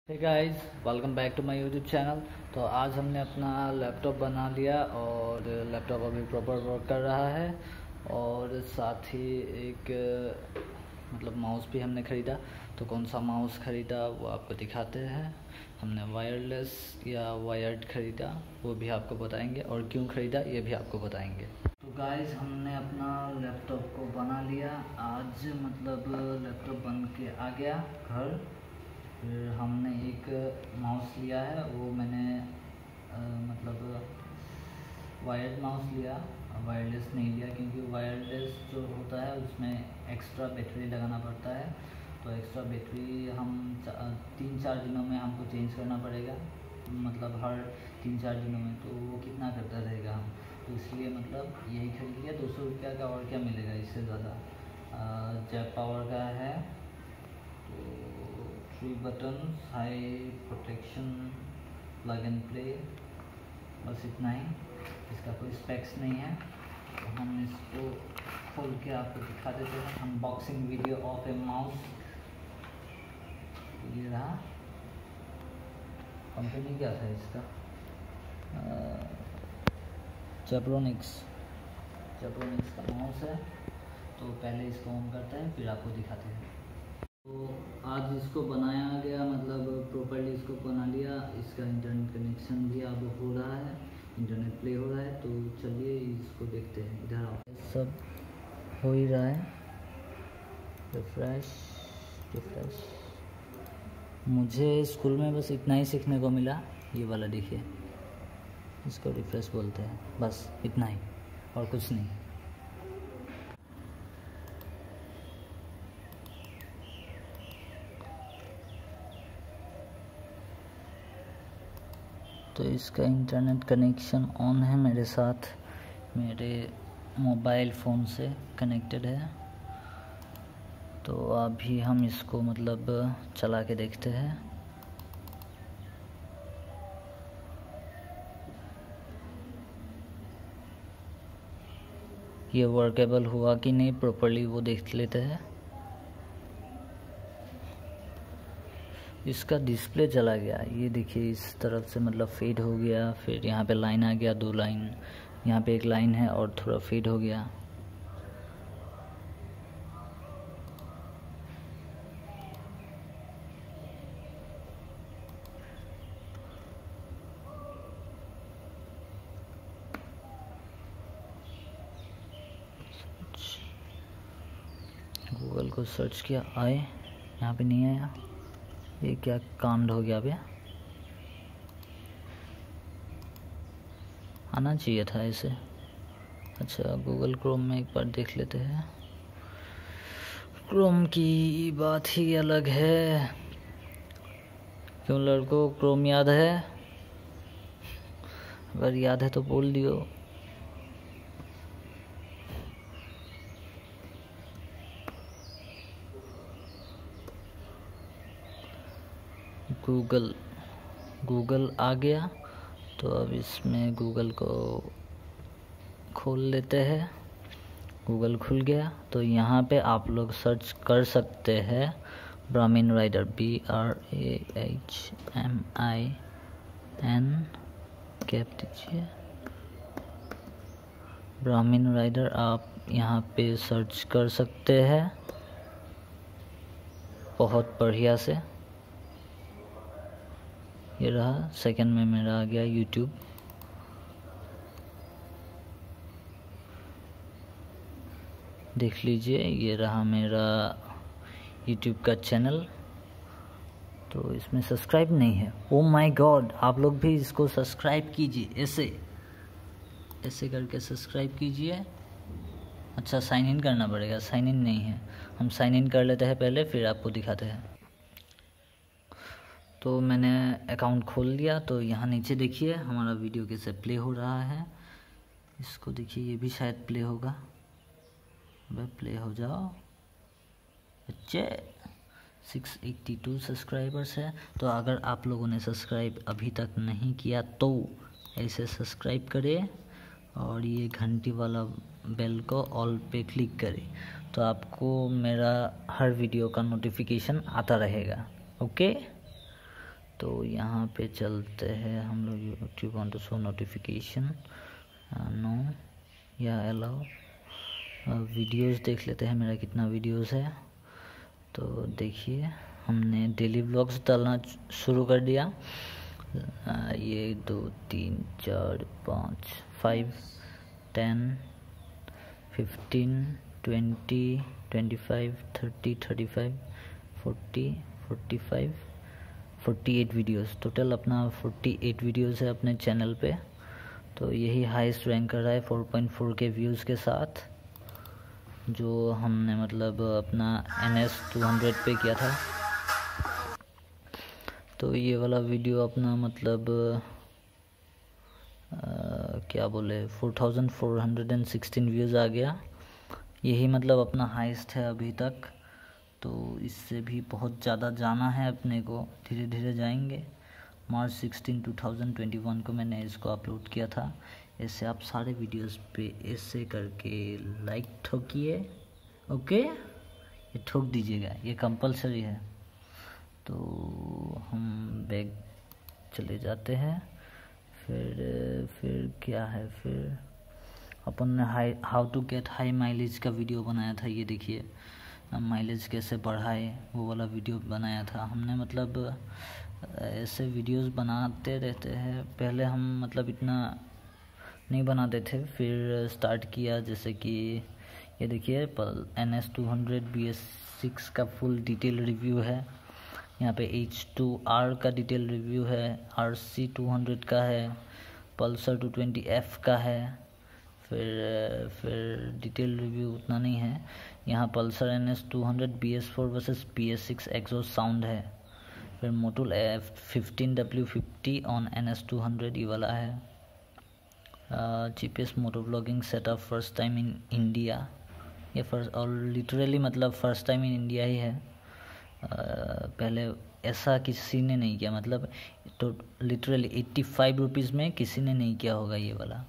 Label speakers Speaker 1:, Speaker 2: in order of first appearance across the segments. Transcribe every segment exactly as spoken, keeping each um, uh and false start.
Speaker 1: Hey guys, welcome back to my YouTube channel. तो आज हमने अपना लैपटॉप बना लिया और लैपटॉप अभी प्रॉपर वर्क कर रहा है और साथ ही एक मतलब माउस भी हमने ख़रीदा। तो कौन सा माउस ख़रीदा वो आपको दिखाते हैं। हमने वायरलेस या वायर्ड ख़रीदा वो भी आपको बताएंगे और क्यों ख़रीदा ये भी आपको बताएंगे। तो गाइस, हमने अपना लैपटॉप को बना लिया आज, मतलब लैपटॉप बन के आ गया घर। फिर हमने एक माउस लिया है, वो मैंने आ, मतलब वायर्ड माउस लिया, वायरलेस नहीं लिया क्योंकि वायरलेस जो होता है उसमें एक्स्ट्रा बैटरी लगाना पड़ता है। तो एक्स्ट्रा बैटरी हम तीन चार दिनों में हमको चेंज करना पड़ेगा, मतलब हर तीन चार दिनों में। तो वो कितना करता रहेगा हम, तो इसलिए मतलब यही खरीद लिया। दो सौ रुपया का और क्या मिलेगा इससे ज़्यादा। जैक पावर का है, तो three button, high protection, plug and play, बस इतना ही। इसका कोई स्पेक्स नहीं है। तो हम इसको खोल के आपको दिखा देते हैं, unboxing video of a mouse. ये रहा। कंपनी क्या था इसका, जेब्रोनिक्स जेब्रोनिक्स का माउस है। तो पहले इसको ऑन करते हैं फिर आपको दिखाते हैं। तो आज इसको बनाया गया, मतलब प्रॉपर्ली इसको बना लिया। इसका इंटरनेट कनेक्शन भी अब हो रहा है, इंटरनेट प्ले हो रहा है। तो चलिए इसको देखते हैं। इधर आओ, सब हो ही रहा है। Refresh refresh. मुझे स्कूल में बस इतना ही सीखने को मिला, ये वाला देखिए, इसको रिफ्रेश बोलते हैं, बस इतना ही और कुछ नहीं। तो इसका इंटरनेट कनेक्शन ऑन है मेरे साथ, मेरे मोबाइल फ़ोन से कनेक्टेड है। तो अभी हम इसको मतलब चला के देखते हैं। ये वर्केबल हुआ कि नहीं प्रॉपर्ली वो देख लेते हैं। इसका डिस्प्ले चला गया, ये देखिए इस तरफ से मतलब फेड हो गया। फिर यहाँ पे लाइन आ गया, दो लाइन, यहाँ पे एक लाइन है और थोड़ा फेड हो गया। गूगल को सर्च किया, आए, यहाँ पे नहीं आया। ये क्या कांड हो गया? भैया आना चाहिए था ऐसे। अच्छा, गूगल क्रोम में एक बार देख लेते हैं। क्रोम की बात ही अलग है। क्यों लड़कों, क्रोम याद है? अगर याद है तो बोल दियो। गूगल गूगल आ गया। तो अब इसमें गूगल को खोल लेते हैं। गूगल खुल गया। तो यहाँ पे आप लोग सर्च कर सकते हैं Brahmin rider, B R A H M I N, cap दीजिए, ब्राह्मीण राइडर आप यहाँ पे सर्च कर सकते हैं बहुत बढ़िया से। ये रहा, सेकंड में मेरा आ गया यूट्यूब। देख लीजिए, ये रहा मेरा यूट्यूब का चैनल। तो इसमें सब्सक्राइब नहीं है, ओ माय गॉड। आप लोग भी इसको सब्सक्राइब कीजिए, ऐसे ऐसे करके सब्सक्राइब कीजिए। अच्छा, साइन इन करना पड़ेगा, साइन इन नहीं है। हम साइन इन कर लेते हैं पहले, फिर आपको दिखाते हैं। तो मैंने अकाउंट खोल लिया। तो यहाँ नीचे देखिए हमारा वीडियो कैसे प्ले हो रहा है। इसको देखिए, ये भी शायद प्ले होगा। वह प्ले हो जाओ बच्चे। सिक्स एट्टी टू सब्सक्राइबर्स है। तो अगर आप लोगों ने सब्सक्राइब अभी तक नहीं किया तो ऐसे सब्सक्राइब करें और ये घंटी वाला बेल को ऑल पे क्लिक करें, तो आपको मेरा हर वीडियो का नोटिफिकेशन आता रहेगा। ओके, तो यहाँ पे चलते हैं हम लोग। YouTube want to show notification, no या अलाउ। वीडियोस देख लेते हैं मेरा कितना वीडियोस है। तो देखिए हमने डेली व्लॉग्स डालना शुरू कर दिया। आ, ये दो तीन चार पाँच five ten fifteen twenty twenty five thirty thirty five forty forty five forty eight videos total. अपना फोर्टी एट वीडियोस है अपने चैनल पे। तो यही हाईएस्ट रैंक कर रहा है फोर पॉइंट फोर के व्यूज़ के साथ, जो हमने मतलब अपना एन एस टू हंड्रेड पे किया था। तो ये वाला वीडियो अपना मतलब आ, क्या बोले four thousand four hundred and sixteen views आ गया। यही मतलब अपना हाईएस्ट है अभी तक। तो इससे भी बहुत ज़्यादा जाना है अपने को, धीरे धीरे जाएंगे। March sixteen two thousand twenty one को मैंने इसको अपलोड किया था। ऐसे आप सारे वीडियोस पे ऐसे करके लाइक ठोकिए, ओके, ये ठोक दीजिएगा, ये कंपलसरी है। तो हम बैग चले जाते हैं। फिर फिर क्या है, फिर अपन ने high how to get high mileage का वीडियो बनाया था। ये देखिए माइलेज कैसे बढ़ाए, वो वाला वीडियो बनाया था हमने। मतलब ऐसे वीडियोस बनाते रहते हैं। पहले हम मतलब इतना नहीं बनाते थे, फिर स्टार्ट किया। जैसे कि ये देखिए N S two hundred B S six का फुल डिटेल रिव्यू है। यहाँ पे एच टू आर का डिटेल रिव्यू है, आर सी टू हंड्रेड का है, पल्सर टू ट्वेंटी एफ का है। फिर फिर डिटेल रिव्यू उतना नहीं है। यहाँ Pulsar N S two hundred B S four versus B S six exhaust sound है। फिर Motul F fifteen W fifty on N S two hundred ये वाला है। Cheapest moto vlogging setup first time in India. ये first और literally मतलब first time in India ही है। uh, पहले ऐसा किसी ने नहीं किया, मतलब तो लिटरली एट्टी फाइव रुपीज़ में किसी ने नहीं किया होगा ये वाला।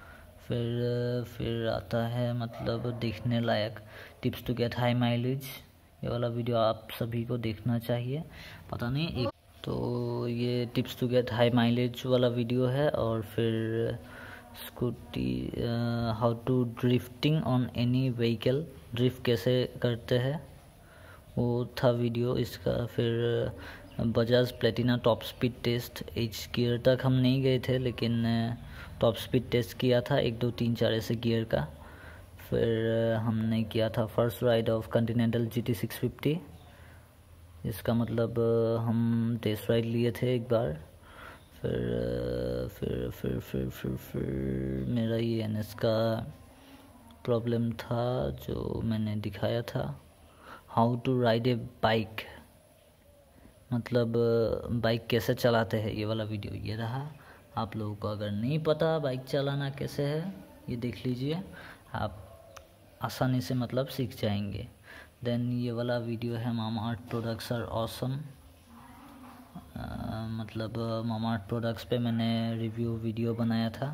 Speaker 1: फिर फिर आता है मतलब देखने लायक tips to get high mileage. ये वाला वीडियो आप सभी को देखना चाहिए। पता नहीं एक तो ये tips to get high mileage वाला वीडियो है। और फिर scooty how to drifting on any vehicle, drift कैसे करते हैं वो था वीडियो इसका। फिर Bajaj Platina top speed test, each gear तक हम नहीं गए थे, लेकिन टॉप स्पीड टेस्ट किया था एक दो तीन चार ऐसे गियर का। फिर हमने किया था first ride of Continental G T six fifty. इसका मतलब हम टेस्ट राइड लिए थे एक बार। फिर फिर फिर फिर फिर फिर मेरा ये एन एस का प्रॉब्लम था जो मैंने दिखाया था। How to ride a bike, मतलब बाइक कैसे चलाते हैं, ये वाला वीडियो ये रहा। आप लोगों को अगर नहीं पता बाइक चलाना कैसे है, ये देख लीजिए, आप आसानी से मतलब सीख जाएंगे। देन ये वाला वीडियो है Mamaearth products are awesome. मतलब मामा अर्थ प्रोडक्ट्स पे मैंने रिव्यू वीडियो बनाया था।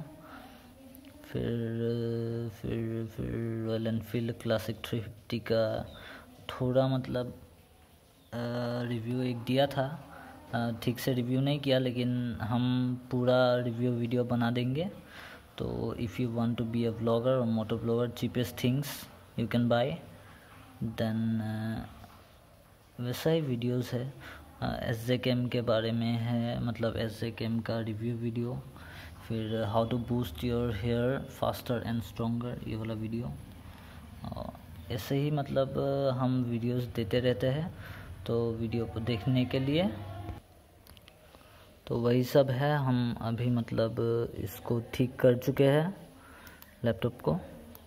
Speaker 1: फिर फिर फिर Royal Enfield classic three fifty का थोड़ा मतलब रिव्यू एक दिया था, ठीक से रिव्यू नहीं किया, लेकिन हम पूरा रिव्यू वीडियो बना देंगे। तो if you want to be a vlogger और moto vlogger, cheapest things you can buy. Then वैसा ही वीडियोस है। एस जे कैम के बारे में है, मतलब एस जे कैम का रिव्यू वीडियो। फिर how to boost your hair faster and stronger, ये वाला वीडियो। ऐसे ही मतलब हम वीडियोस देते रहते हैं, तो वीडियो को देखने के लिए तो वही सब है। हम अभी मतलब इसको ठीक कर चुके हैं लैपटॉप को।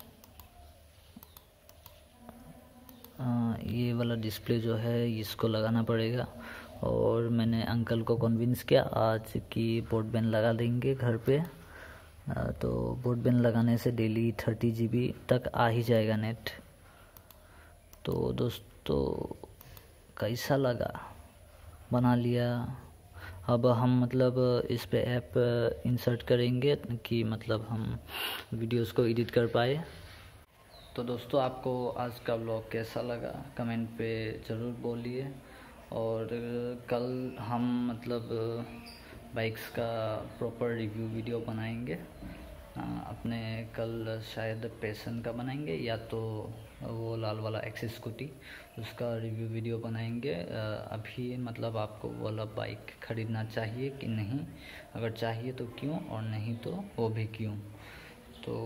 Speaker 1: आ, ये वाला डिस्प्ले जो है इसको लगाना पड़ेगा। और मैंने अंकल को कन्विंस किया आज कि ब्रॉडबैंड लगा देंगे घर पे। आ, तो ब्रॉडबैंड लगाने से डेली थर्टी जी बी तक आ ही जाएगा नेट। तो दोस्तों कैसा लगा, बना लिया। अब हम मतलब इस पे ऐप इंसर्ट करेंगे कि मतलब हम वीडियोस को एडिट कर पाए। तो दोस्तों आपको आज का व्लॉग कैसा लगा कमेंट पे ज़रूर बोलिए। और कल हम मतलब बाइक्स का प्रॉपर रिव्यू वीडियो बनाएंगे। अपने कल शायद पैशन का बनाएंगे या तो वो लाल वाला एक्सेस स्कूटी, उसका रिव्यू वीडियो बनाएंगे। अभी मतलब आपको वो वाला बाइक ख़रीदना चाहिए कि नहीं, अगर चाहिए तो क्यों, और नहीं तो वो भी क्यों। तो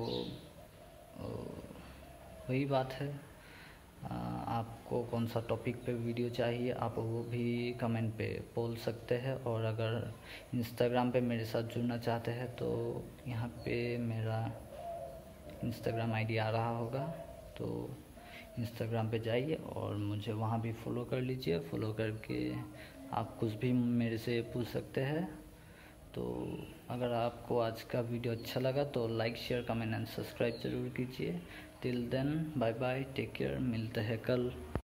Speaker 1: वही बात है, आपको कौन सा टॉपिक पे वीडियो चाहिए आप वो भी कमेंट पे बोल सकते हैं। और अगर इंस्टाग्राम पे मेरे साथ जुड़ना चाहते हैं तो यहाँ पे मेरा इंस्टाग्राम आईडी आ रहा होगा, तो इंस्टाग्राम पे जाइए और मुझे वहाँ भी फॉलो कर लीजिए। फॉलो करके आप कुछ भी मेरे से पूछ सकते हैं। तो अगर आपको आज का वीडियो अच्छा लगा तो like share comment and subscribe ज़रूर कीजिए। Till then bye bye, take care, मिलते हैं कल।